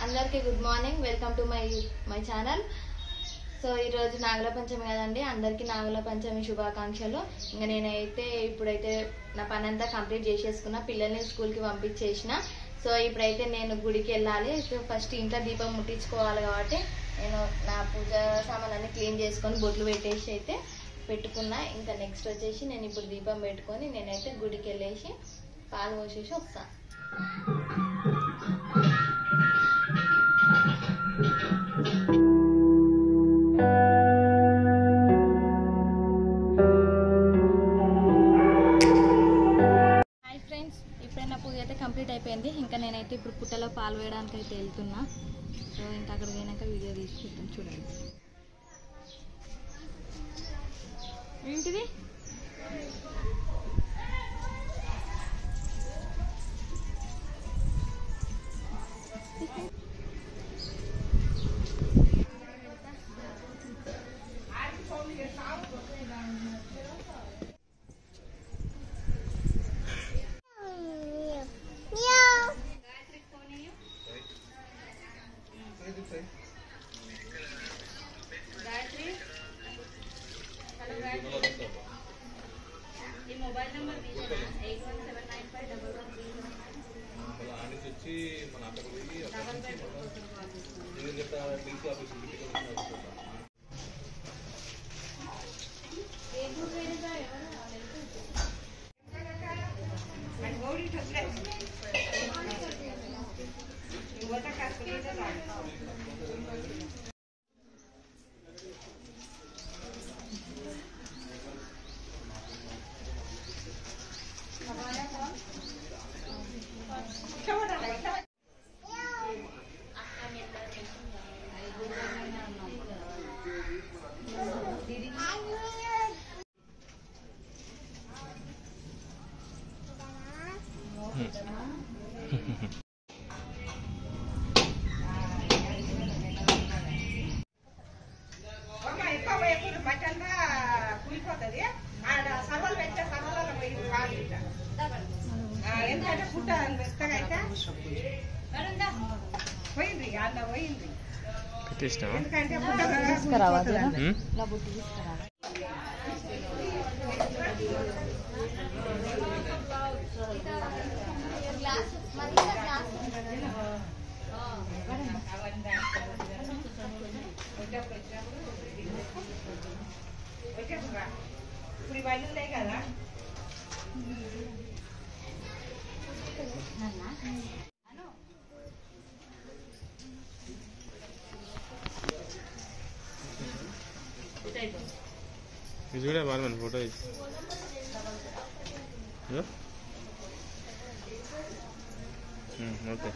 అందరికీ good morning, welcome to my channel. So ఈరోజు నాగుల పంచమి కదండి, అందరికీ నాగుల పంచమి శుభాకాంక్షలు. ఇంకా నేనైతే ఇప్పుడైతే నా పని అంతా కంప్లీట్ చేసేసుకున్నా, పిల్లల్ని స్కూల్కి పంపించేసిన. సో ఇప్పుడైతే నేను గుడికి వెళ్ళాలి. సో ఫస్ట్ ఇంట్లో దీపం ముట్టించుకోవాలి కాబట్టి నేను నా పూజ సామాన్లన్నీ క్లీన్ చేసుకొని బొట్లు పెట్టేసి అయితే పెట్టుకున్నా. ఇంకా నెక్స్ట్ వచ్చేసి నేను ఇప్పుడు దీపం పెట్టుకొని నేనైతే గుడికి వెళ్ళేసి పాలు పోసేసి వస్తాను. హాయ్ ఫ్రెండ్స్, ఇప్పుడే నా పూజ అయితే కంప్లీట్ అయిపోయింది. ఇంకా నేనైతే ఇప్పుడు పుట్టలో పాలు వేయడానికి అయితే వెళ్తున్నా. సో ఇంకా అక్కడ పోయినాక వీడియో తీసుకుంటాను, చూడండి. ఏంటిది? मोबाइल नंबर दीजिए ना फोटो ओके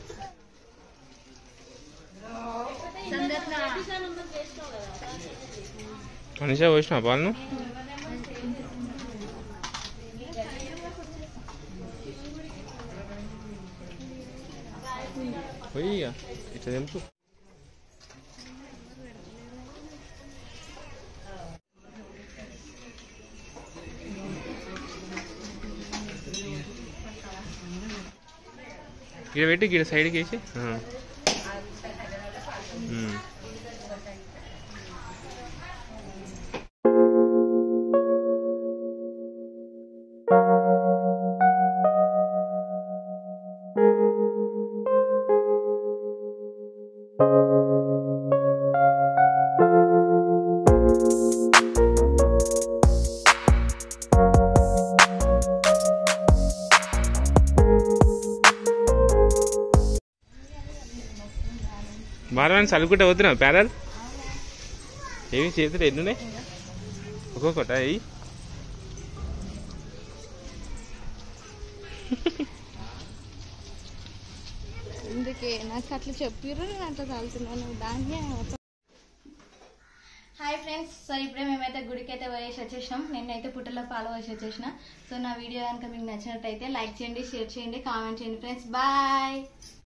अनिशा वैष्णव पाल इट्ला तेंपु गिर बैठे गिर साइड कैसे हाँ బాలమని చదువుకుంటే వద్దునా ప్యారల్ ఏమి చేతులు ఎన్నున్నాయి ఒక్కొక్కట అయ్యి అందుకే నాకు అట్లా చెప్పిర్రు, నేను అట్లా చదువుతున్నాను దాన్ని. హాయ్ ఫ్రెండ్స్, సో ఇప్పుడే మేమైతే గుడికి అయితే పోయేసి వచ్చేసినాం. నేనైతే పుట్టలో పాలు పోసి వచ్చేసిన. సో నా వీడియో కనుక మీకు నచ్చినట్టయితే లైక్ చేయండి, షేర్ చేయండి, కామెంట్ చేయండి ఫ్రెండ్స్. బాయ్.